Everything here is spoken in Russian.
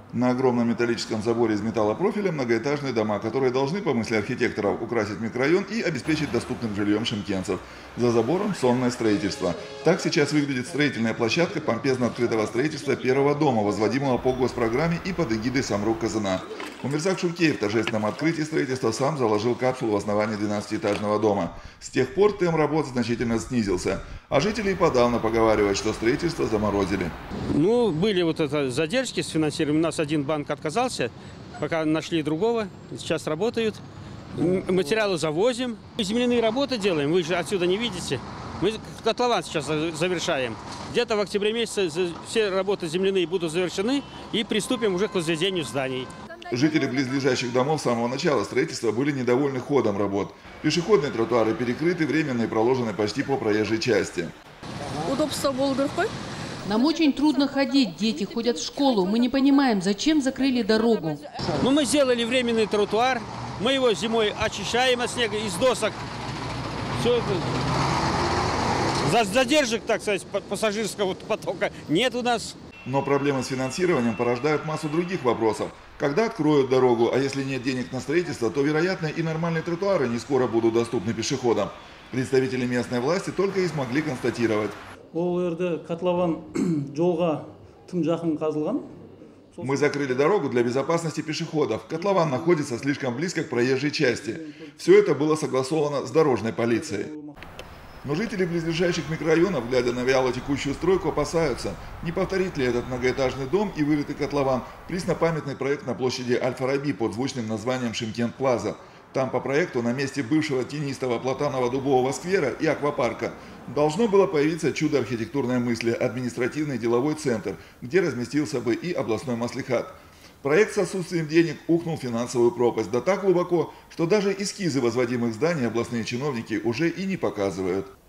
На огромном металлическом заборе из металлопрофиля многоэтажные дома, которые должны, по мысли архитекторов, украсить микрорайон и обеспечить доступным жильем шымкентцев. За забором сонное строительство. Так сейчас выглядит строительная площадка помпезно открытого строительства первого дома, возводимого по госпрограмме и под эгидой Самрук Казана. Умирзак Шулкеев в торжественном открытии строительства сам заложил капсулу в основании 12-этажного дома. С тех пор темп работ значительно снизился. А жители и подавно поговаривают, что строительство заморозили. Ну, были вот это задержки с финансированием. У нас один банк отказался, пока нашли другого. Сейчас работают. Материалы завозим. Земляные работы делаем, вы же отсюда не видите. Мы котлован сейчас завершаем. Где-то в октябре месяце все работы земляные будут завершены и приступим уже к возведению зданий. Жители близлежащих домов с самого начала строительства были недовольны ходом работ. Пешеходные тротуары перекрыты, временно и проложены почти по проезжей части. Удобство было какое? Нам очень трудно ходить, дети ходят в школу. Мы не понимаем, зачем закрыли дорогу. Ну, мы сделали временный тротуар, мы его зимой очищаем от снега, из досок. Все это. Задержек, так сказать, пассажирского потока нет у нас. Но проблемы с финансированием порождают массу других вопросов. Когда откроют дорогу, а если нет денег на строительство, то, вероятно, и нормальные тротуары не скоро будут доступны пешеходам. Представители местной власти только и смогли констатировать. Мы закрыли дорогу для безопасности пешеходов. Котлован находится слишком близко к проезжей части. Все это было согласовано с дорожной полицией. Но жители близлежащих микрорайонов, глядя на вяло текущую стройку, опасаются, не повторит ли этот многоэтажный дом и вырытый котлован преснопамятный проект на площади Аль-Фараби под звучным названием Шымкент Плаза. Там по проекту на месте бывшего тенистого платаново-дубового сквера и аквапарка должно было появиться чудо архитектурной мысли – административный деловой центр, где разместился бы и областной маслихат. Проект с отсутствием денег ухнул в финансовую пропасть, да так глубоко, что даже эскизы возводимых зданий областные чиновники уже и не показывают.